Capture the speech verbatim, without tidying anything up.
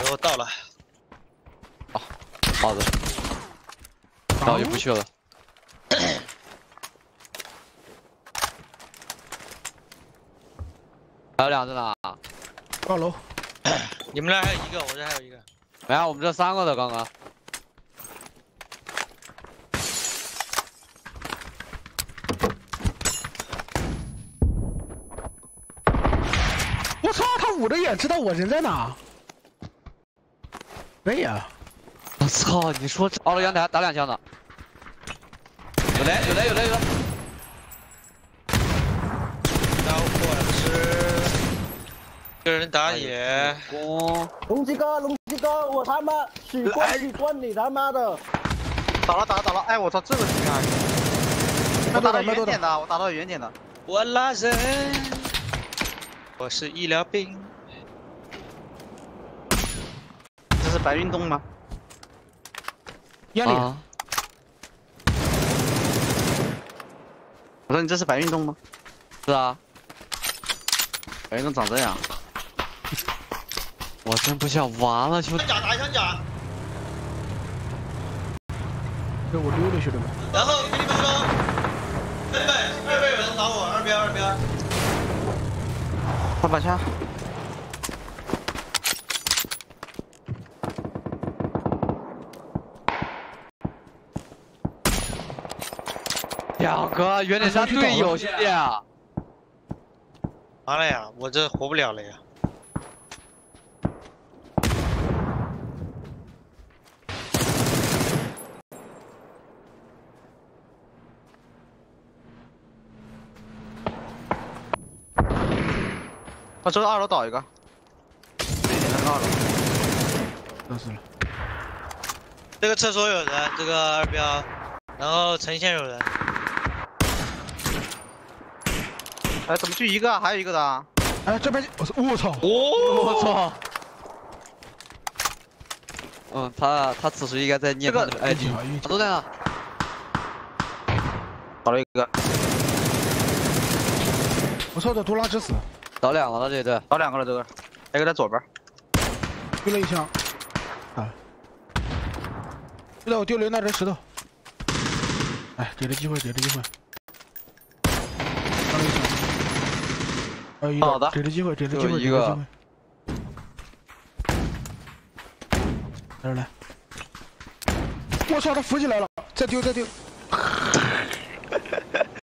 然后到了。 好，好的。然后就不去了。还有两只呢。 二楼。 你们那还有一个，我这还有一个。 没有，我们这三个的刚刚。 我操！他捂着眼知道我人在哪。可以啊！ 我操！你说这二楼阳台打两枪的，有雷有雷有雷有雷！ 然后或者是有人打野。 攻！ 龙鸡哥，龙鸡哥，我他妈许关许关你他妈的！ 打了打了打了！哎，我操，这个挺害！我打到远点的，我打到远点的。 我拉人。 我是医疗兵， 这是白运动吗？ 压力。 啊、 我说你这是白运动吗？ 是啊， 白运动长这样。 我真不想玩了，兄弟。 甲打一枪甲。 这我溜了，兄弟们。 然后给你们说，贝贝，贝贝有人打我，二边二边。 快把枪！ 两个原点杀队友，兄弟啊！ 完了呀，我这活不了了呀！ 我这二楼倒一个，这一点那个二楼， 倒死了。 这个厕所有人，这个二标，然后城线有人。 哎，怎么就一个？还有一个的。 哎，这边我操！我操！ 我操！嗯，他他此时应该在念他的 I D， 他都在那。 倒了一个。 我操！这独狼之死。 倒两个了，这对， 倒两个了，这个，还有个在左边， 丢了一枪，啊！知道我丢了那人石头，哎，给了机会，给了机会，刚了一枪，还有一个， 好的， 给了机会，给了机会， 一个， 来来来，我操，他扶起来了，再丢再丢。